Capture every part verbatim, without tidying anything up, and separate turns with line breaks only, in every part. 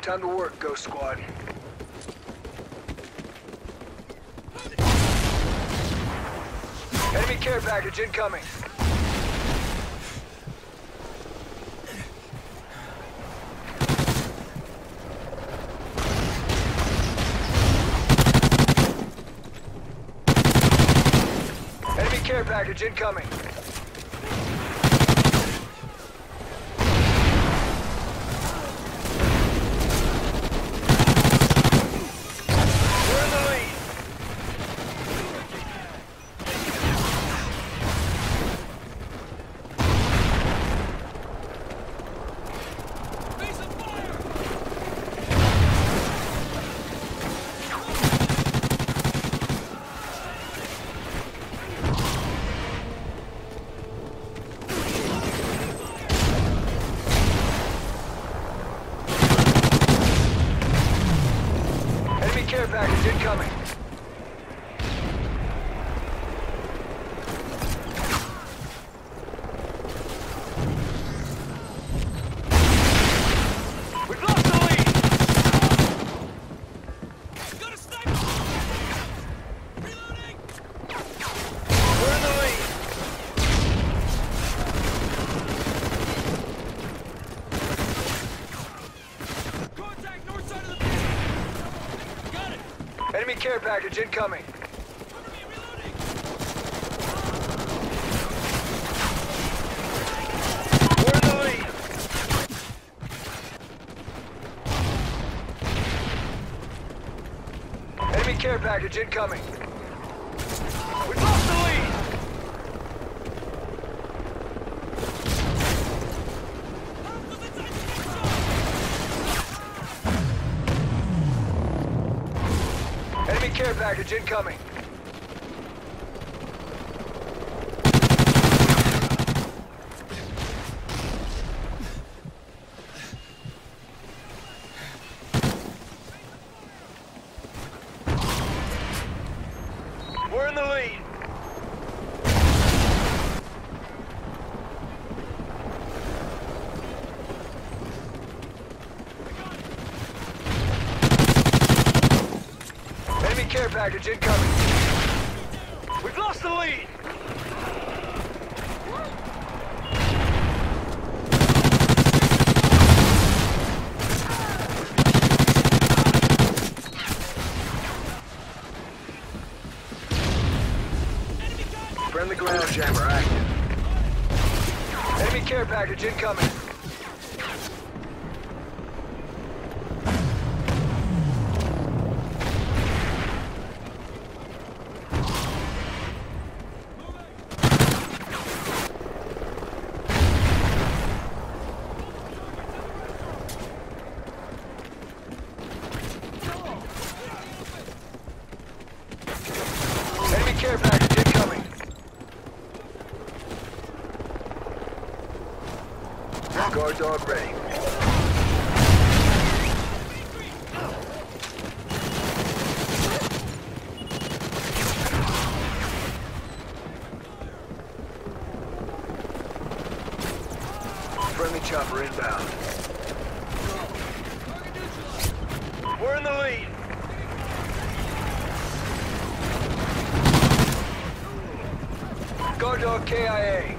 Time to work, Ghost Squad. Enemy care package incoming. Enemy care package incoming. Care package incoming. We've lost the lead. Got a sniper. Reloading. We're in the lead. Contact north side of the building. Enemy care package incoming. We're in the lead. Enemy care package incoming. We've lost the lead. Enemy care package incoming. We're in the lead. Enemy care package incoming. We've lost the lead. Friendly ground jammer active. Enemy care package incoming. Enemy care package incoming. Guard dog ready. Friendly chopper inbound. We're in the lead. Guard dog K I A.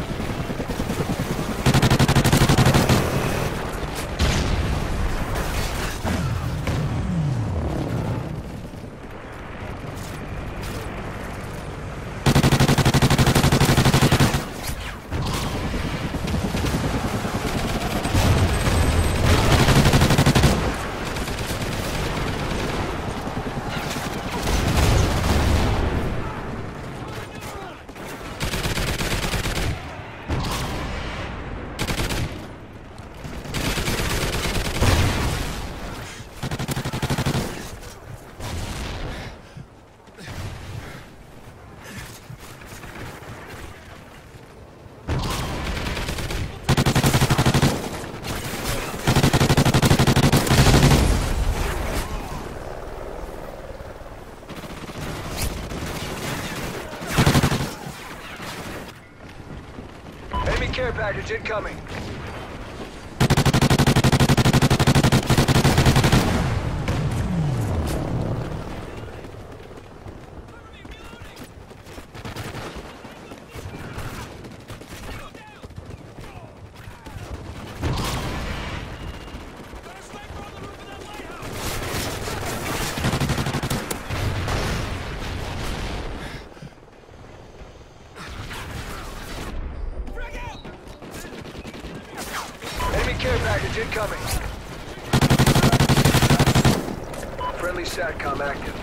Enemy care package incoming. Friendly SATCOM active.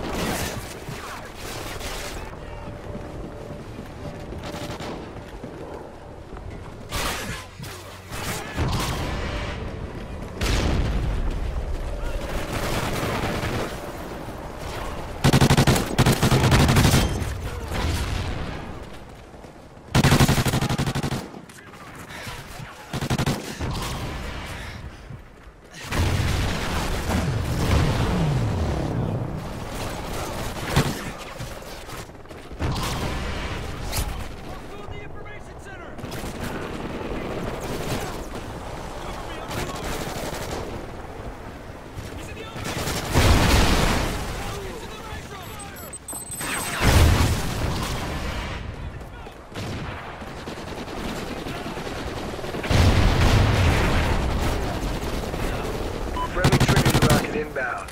Friendly Trinity rocket inbound.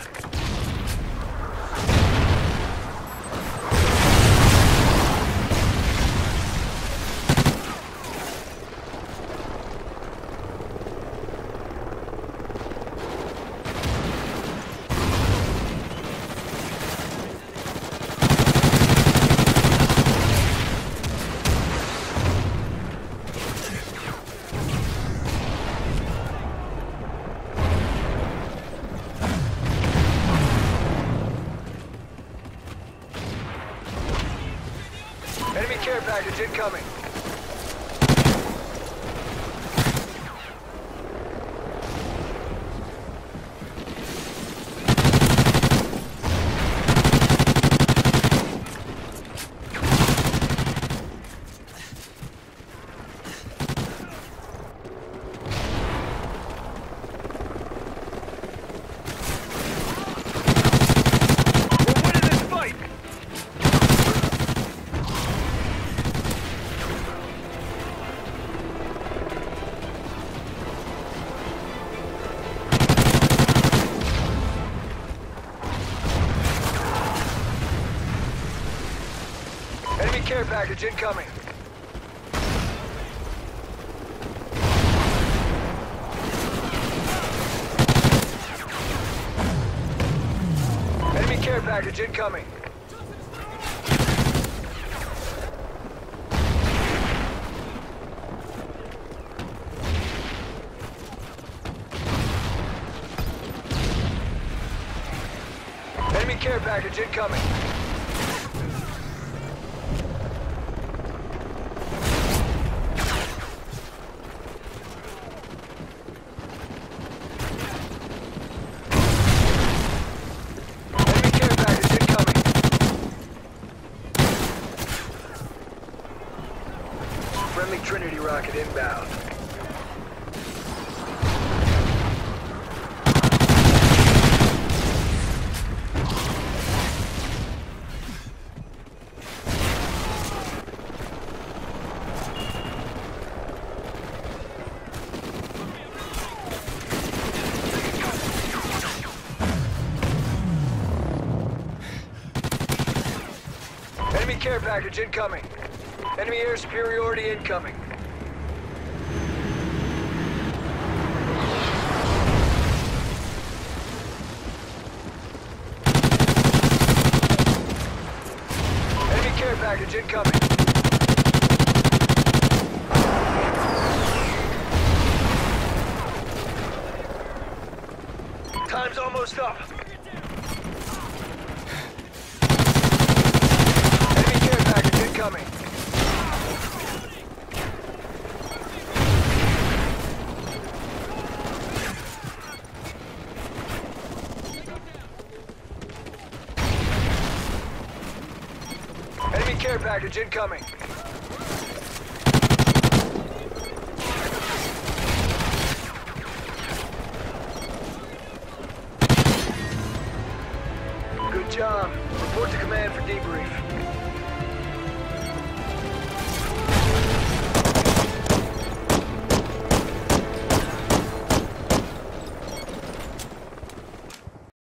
Enemy care package incoming. We're winning this fight! Enemy care package incoming. Enemy care package incoming. Enemy care package incoming. Friendly Trinity rocket inbound. Enemy care package incoming. Enemy air superiority incoming. Enemy care package incoming. Time's almost up. Enemy care package incoming. Enemy care package incoming. Good job. Report to command for debrief.